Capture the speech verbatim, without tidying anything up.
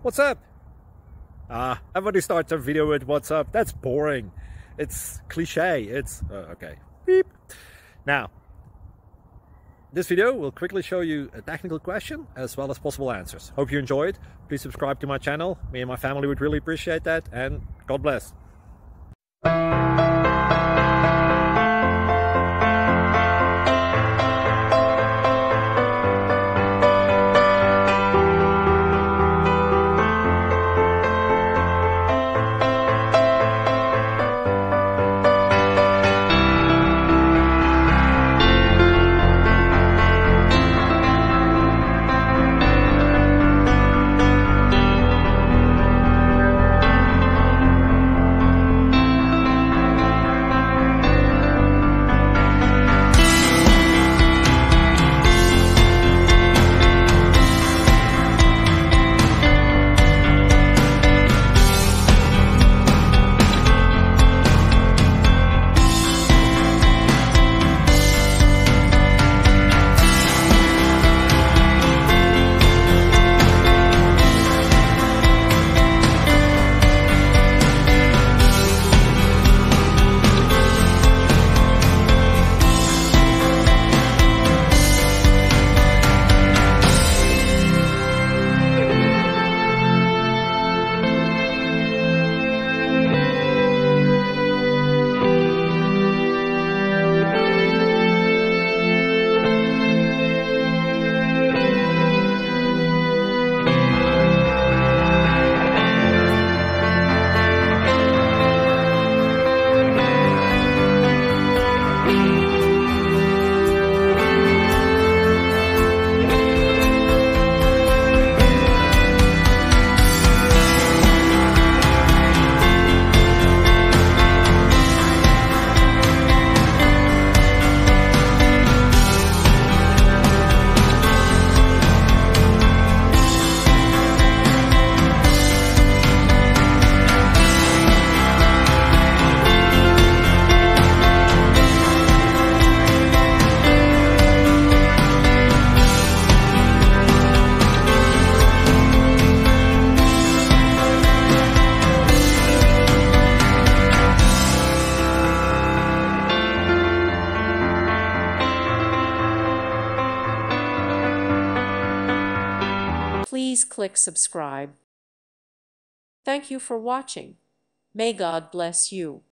What's up? Ah, everybody starts a video with what's up. That's boring. It's cliche. It's uh, okay. Beep. Now, this video will quickly show you a technical question as well as possible answers. Hope you enjoyed. Please subscribe to my channel. Me and my family would really appreciate that, and God bless. Please click subscribe. Thank you for watching. May God bless you.